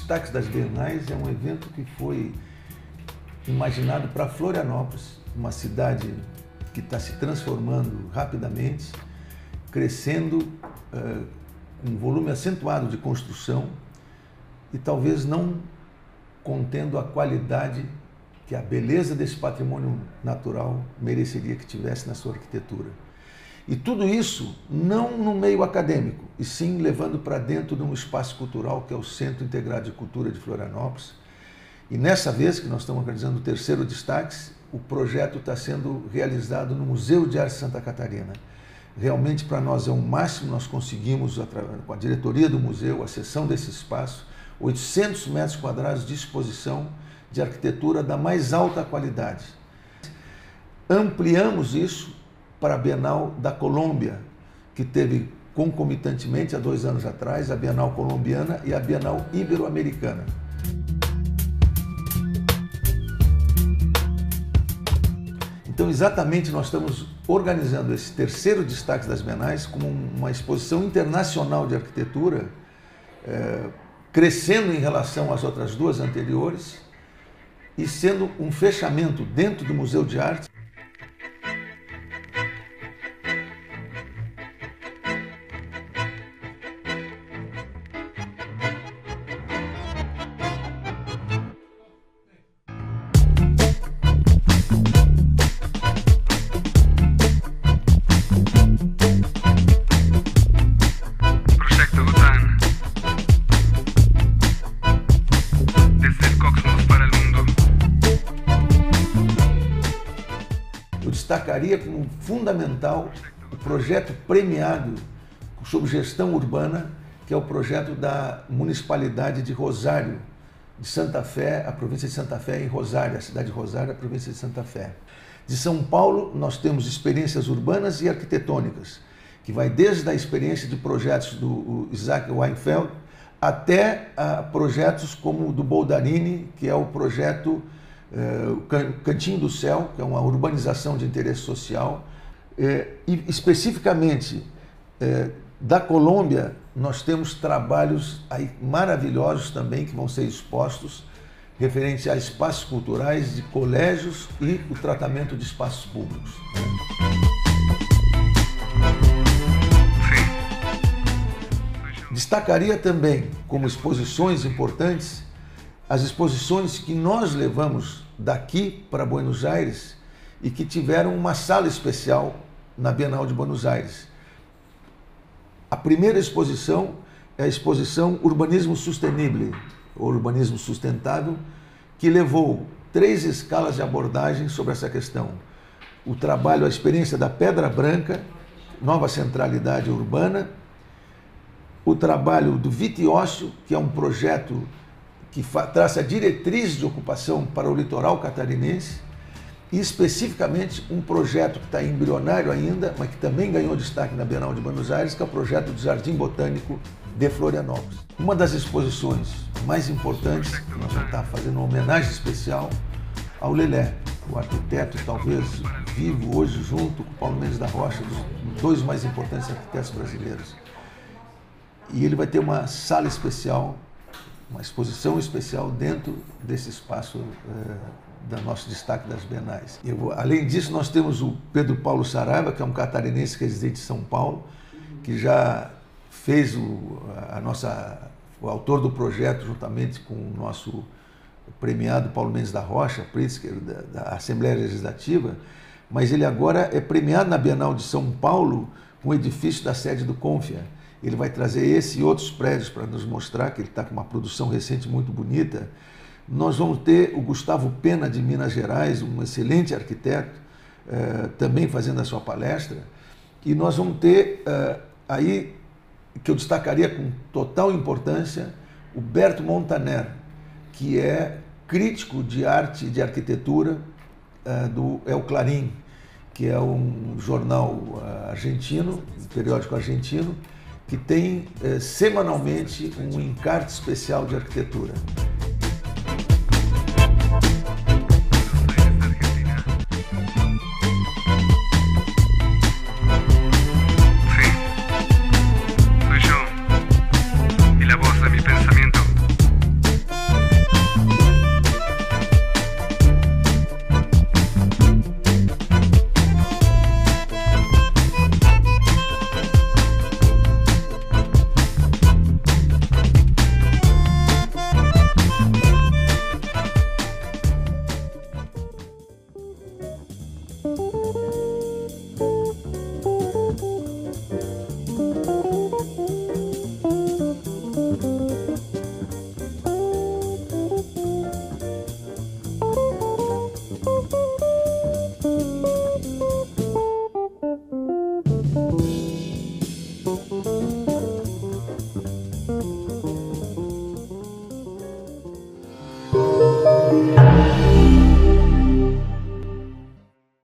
Destaques das Bienais é um evento que foi imaginado para Florianópolis, uma cidade que está se transformando rapidamente, crescendo com um volume acentuado de construção e talvez não contendo a qualidade que a beleza desse patrimônio natural mereceria que tivesse na sua arquitetura. E tudo isso não no meio acadêmico, e sim levando para dentro de um espaço cultural que é o Centro Integrado de Cultura de Florianópolis. E nessa vez que nós estamos organizando o terceiro Destaques, o projeto está sendo realizado no Museu de Arte Santa Catarina. Realmente para nós é um máximo, nós conseguimos, com a diretoria do museu, a cessão desse espaço, 800 metros quadrados de exposição de arquitetura da mais alta qualidade. Ampliamos isso para a Bienal da Colômbia, que teve concomitantemente, há 2 anos atrás, a Bienal Colombiana e a Bienal Ibero-Americana. Então, exatamente, nós estamos organizando esse terceiro Destaque das Bienais como uma exposição internacional de arquitetura, crescendo em relação às outras 2 anteriores e sendo um fechamento dentro do Museu de Arte. Eu destacaria como fundamental o projeto premiado sob gestão urbana, que é o projeto da Municipalidade de Rosário, de Santa Fé, a província de Santa Fé em Rosário, a cidade de Rosário, a província de Santa Fé. De São Paulo, nós temos experiências urbanas e arquitetônicas, que vai desde a experiência de projetos do Isaac Weinfeld até projetos como o do Boldarini, que é o projeto Cantinho do Céu, que é uma urbanização de interesse social. E especificamente da Colômbia, nós temos trabalhos aí maravilhosos também que vão ser expostos, referente a espaços culturais de colégios e o tratamento de espaços públicos. Destacaria também como exposições importantes as exposições que nós levamos daqui para Buenos Aires e que tiveram uma sala especial na Bienal de Buenos Aires. A primeira exposição é a exposição Urbanismo Sustainable, ou Urbanismo Sustentável, que levou 3 escalas de abordagem sobre essa questão. O trabalho, a experiência da Pedra Branca, nova centralidade urbana, o trabalho do Vitiócio, que é um projeto que traça diretriz de ocupação para o litoral catarinense, e especificamente um projeto que está embrionário ainda, mas que também ganhou destaque na Bienal de Buenos Aires, que é o projeto do Jardim Botânico de Florianópolis. Uma das exposições mais importantes, que nós vamos estar fazendo uma homenagem especial ao Lelé, o arquiteto talvez vivo hoje junto com Paulo Mendes da Rocha, dos 2 mais importantes arquitetos brasileiros. E ele vai ter uma sala especial, uma exposição especial dentro desse espaço do nosso Destaque das Bienais. Além disso, nós temos o Pedro Paulo Saraiva, que é um catarinense residente de São Paulo, que já fez o autor do projeto, juntamente com o nosso premiado Paulo Mendes da Rocha, Pritzker, da Assembleia Legislativa, mas ele agora é premiado na Bienal de São Paulo com o edifício da sede do Confia. Ele vai trazer esse e outros prédios para nos mostrar que ele está com uma produção recente muito bonita. Nós vamos ter o Gustavo Pena, de Minas Gerais, um excelente arquiteto, também fazendo a sua palestra. E nós vamos ter aí, que eu destacaria com total importância, o Berto Montaner, que é crítico de arte e de arquitetura do El Clarín, que é um jornal argentino, um periódico argentino, que tem semanalmente um encarte especial de arquitetura.